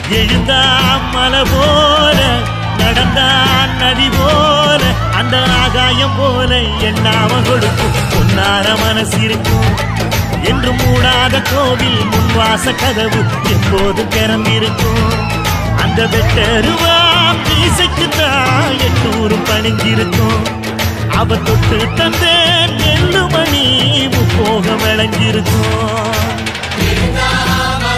எழுந்தா மலை போல நடந்தான் நதி போல அந்த ஆகாயம் போல எண்ணாம கொடுக்கும் பொன்னார மனசு இருக்கும் என்று மூடாத கோவில் முன்வாச கதவு எப்போது திறந்திருக்கும் அந்த வெட்டருவா மீசைக்குத்தான் 800 பணிஞ்சிருக்கும் அவ தொட்டு தந்த நெல்லுமணி முப்போக விளைஞ்சிருக்கும்